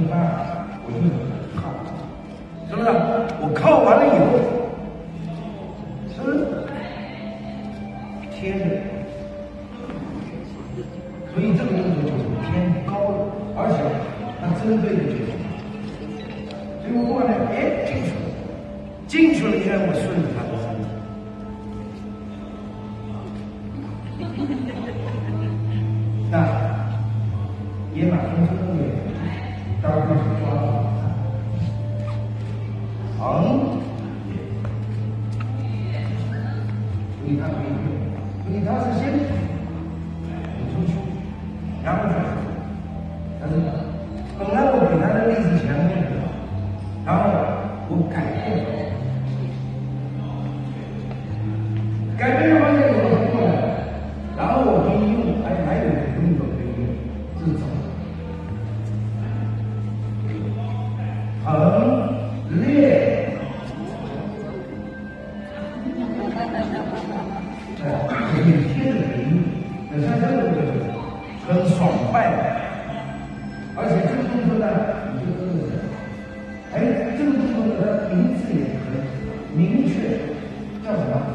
一半，我就靠，是不是？我靠完了以后，是不是贴着？所以这个动作就是偏高的，而且它针对的就是，所以我过来，哎，进去了，你看我顺着它的身体。那野马分身的也，当然是抓住横，所以它可以用，所以它是先出去，然后再，但是本来我比他的力是强烈的，然后我改变了，改变了方向以后它过来，然后我可以用，还有一个动作可以用，这是怎么？横列，可以贴着屏，像这个就是很爽快的，而且这个动作呢，你就真的是，哎，这个动作的名字也很明确，叫什么？